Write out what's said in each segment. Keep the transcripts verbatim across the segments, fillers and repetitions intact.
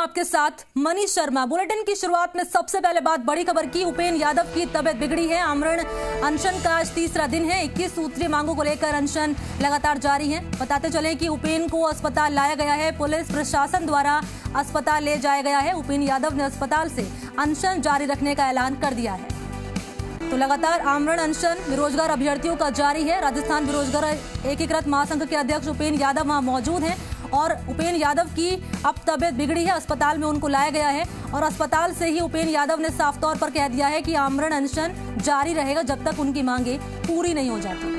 आपके साथ मनीष शर्मा। बुलेटिन की शुरुआत में सबसे पहले बात बड़ी खबर की। उपेंद्र यादव की तबीयत बिगड़ी है। आमरण अनशन का आज तीसरा दिन है। इक्कीस सूत्रीय मांगों को लेकर अनशन लगातार जारी है। बताते चले कि उपेंद्र को अस्पताल लाया गया है। पुलिस प्रशासन द्वारा अस्पताल ले जाया गया है। उपेंद्र यादव ने अस्पताल से अनशन जारी रखने का ऐलान कर दिया है। तो लगातार आमरण अनशन बेरोजगार अभ्यर्थियों का जारी है। राजस्थान बेरोजगार एकीकृत महासंघ के अध्यक्ष उपेंद्र यादव वहां मौजूद हैं और उपेंद्र यादव की अब तबीयत बिगड़ी है। अस्पताल में उनको लाया गया है और अस्पताल से ही उपेंद्र यादव ने साफ तौर पर कह दिया है कि आमरण अनशन जारी रहेगा जब तक उनकी मांगे पूरी नहीं हो जाती।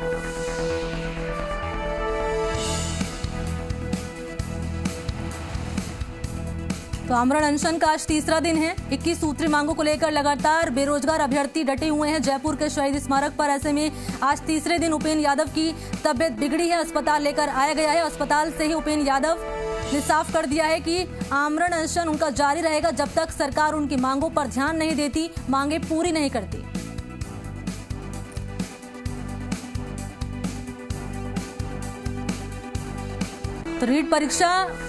तो आमरण अनशन का आज तीसरा दिन है। इक्कीस सूत्री मांगों को लेकर लगातार बेरोजगार अभ्यर्थी डटे हुए हैं जयपुर के शहीद स्मारक पर। ऐसे में आज तीसरे दिन उपेंद्र यादव की तबीयत बिगड़ी है। अस्पताल लेकर आया गया है। अस्पताल से ही उपेंद्र यादव ने साफ कर दिया है कि आमरण अनशन उनका जारी रहेगा जब तक सरकार उनकी मांगों पर ध्यान नहीं देती, मांगे पूरी नहीं करती। तो रीट परीक्षा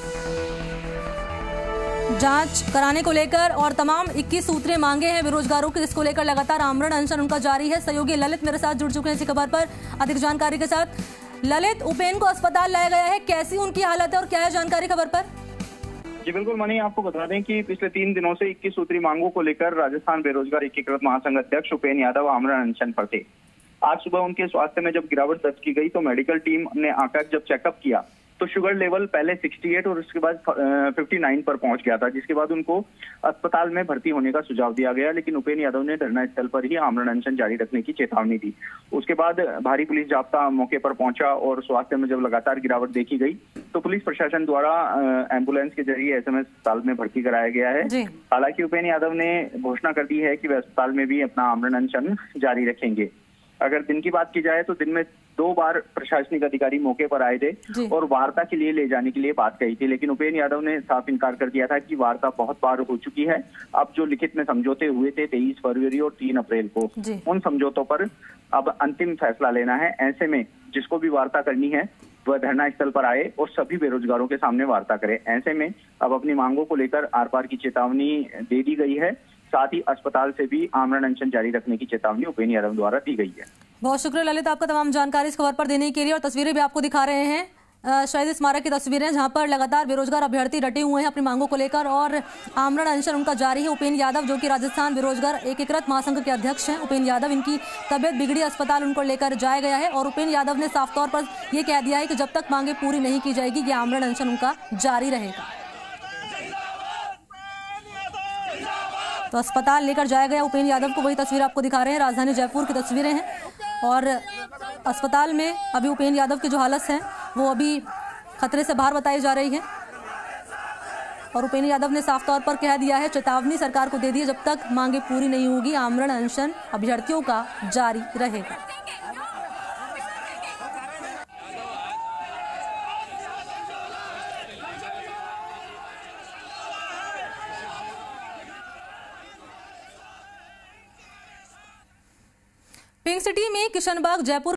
जांच कराने को लेकर और तमाम इक्कीस सूत्रीय मांगे हैं बेरोजगारों की, जिसको लेकर लगातार आमरण अनशन उनका जारी है। सहयोगी ललित मेरे साथ जुड़ चुके हैं इसी खबर पर अधिक जानकारी के साथ। ललित, उपेंद्र को अस्पताल लाया गया है, कैसी उनकी हालत है और क्या है जानकारी खबर पर? जी बिल्कुल मनी, आपको बता दें कि पिछले तीन दिनों से इक्कीस सूत्री मांगों को लेकर राजस्थान बेरोजगार एकीकृत महासंघ अध्यक्ष उपेंद्र यादव आमरण अनशन पर थे। आज सुबह उनके स्वास्थ्य में जब गिरावट दर्ज की गई तो मेडिकल टीम ने आकर जब चेकअप किया तो शुगर लेवल पहले अड़सठ और उसके बाद उनसठ पर पहुंच गया था, जिसके बाद उनको अस्पताल में भर्ती होने का सुझाव दिया गया। लेकिन उपेंद्र यादव ने धरना स्थल पर ही आमरण अनशन जारी रखने की चेतावनी दी। उसके बाद भारी पुलिस जाब्ता मौके पर पहुंचा और स्वास्थ्य में जब लगातार गिरावट देखी गई तो पुलिस प्रशासन द्वारा एम्बुलेंस के जरिए एसएमएस अस्पताल में भर्ती कराया गया है। हालांकि उपेंद्र यादव ने घोषणा कर दी है कि वे अस्पताल में भी अपना आमरण अनशन जारी रखेंगे। अगर दिन की बात की जाए तो दिन में दो बार प्रशासनिक अधिकारी मौके पर आए थे और वार्ता के लिए ले जाने के लिए बात कही थी, लेकिन उपेंद्र यादव ने साफ इनकार कर दिया था कि वार्ता बहुत बार हो चुकी है। अब जो लिखित में समझौते हुए थे तेईस फरवरी और तीन अप्रैल को, उन समझौतों पर अब अंतिम फैसला लेना है। ऐसे में जिसको भी वार्ता करनी है वह धरना स्थल पर आए और सभी बेरोजगारों के सामने वार्ता करे। ऐसे में अब अपनी मांगों को लेकर आर पार की चेतावनी दे दी गई है। साथ ही अस्पताल से भी आमरण अनशन जारी रखने की चेतावनी उपेंद्र यादव द्वारा दी गई है। बहुत शुक्रिया ललित आपका तमाम जानकारी इस खबर पर देने के लिए। और तस्वीरें भी आपको दिखा रहे हैं शहीद स्मारक की तस्वीरें, जहां पर लगातार बेरोजगार अभ्यर्थी डटे हुए हैं अपनी मांगों को लेकर और आमरण अनशन उनका जारी है। उपेंद्र यादव जो कि राजस्थान बेरोजगार एकीकृत महासंघ के अध्यक्ष हैं, उपेंद्र यादव, इनकी तबियत बिगड़ी, अस्पताल उनको लेकर जाया गया है और उपेंद्र यादव ने साफ तौर पर यह कह दिया है कि जब तक मांगे पूरी नहीं की जाएगी ये आमरण अनशन उनका जारी रहेगा। तो अस्पताल लेकर जाया गया उपेंद्र यादव को, वही तस्वीर आपको दिखा रहे हैं, राजधानी जयपुर की तस्वीरें हैं और अस्पताल में अभी उपेंद्र यादव की जो हालत है वो अभी खतरे से बाहर बताई जा रही है। और उपेंद्र यादव ने साफ तौर पर कह दिया है, चेतावनी सरकार को दे दी है, जब तक मांगे पूरी नहीं होगी आमरण अनशन अभ्यर्थियों का जारी रहेगा। पिंक सिटी में किशनबाग जयपुर